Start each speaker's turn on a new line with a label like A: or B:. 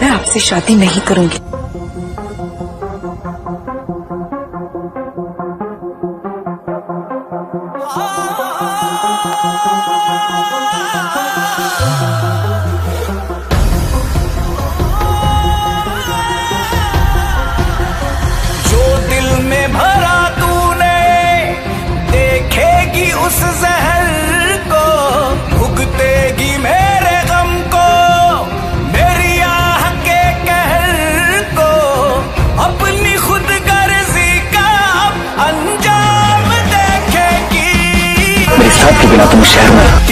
A: मैं आपसे शादी नहीं करूंगी।
B: जो दिल में भरा तूने देखेगी उस जहर को, भुगतेगी मेरे गम को, मेरी आह के कहर को, अपनी खुद गर्जी का अब अंजाम देखेगी।
C: मेरे साथ के बिना तुम शहर में